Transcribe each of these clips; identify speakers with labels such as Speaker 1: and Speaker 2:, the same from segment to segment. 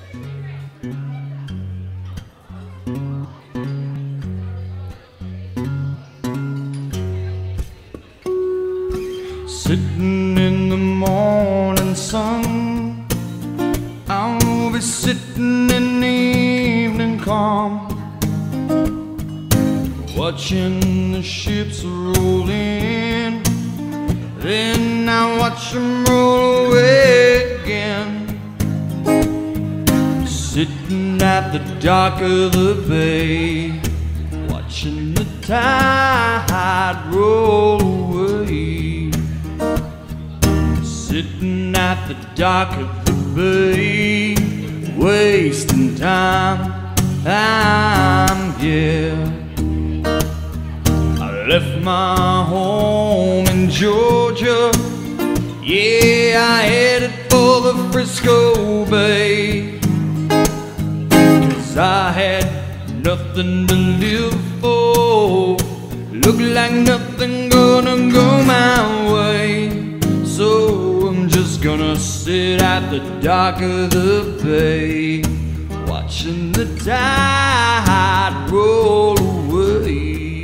Speaker 1: Sitting in the morning sun, I'll be sitting in the evening calm, watching the ships roll in, then I watch them roll away again. Sitting at the dock of the bay, watching the tide roll away. Sitting at the dock of the bay, wasting time, yeah. I left my home in Georgia, yeah, I headed for the Frisco Bay, 'cause I had nothing to live for, looked like nothing gonna go my way. So I'm just gonna sit at the dock of the bay, watching the tide roll away.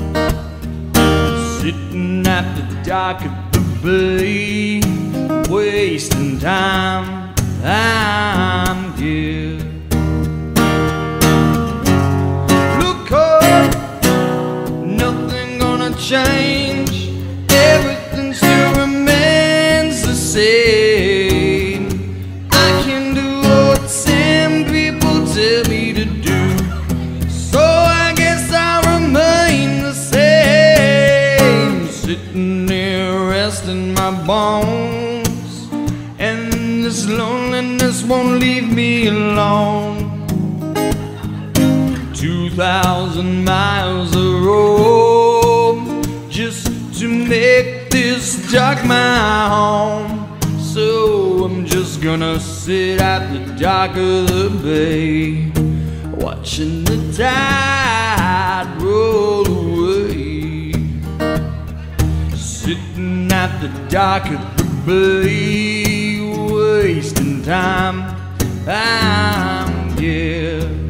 Speaker 1: Sitting at the dock of the bay, wasting time, yeah. Look up, nothing gonna change, everything still remains the same. I can do what some people tell me to do, so I guess I'll remain the same. Sitting there resting my bones, and this loneliness won't leave me alone. 2,000 miles of road just to make this dock my home. So I'm just gonna sit at the dock of the bay, watching the tide roll away. Sitting at the dock of the bay, wasting time, yeah.